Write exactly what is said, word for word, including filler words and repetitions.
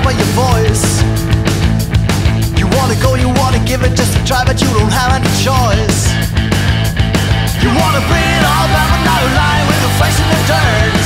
by your voice. You wanna go, you wanna give it just a try, but you don't have any choice. You wanna bring it all back, but now you're lying with your face in the dirt.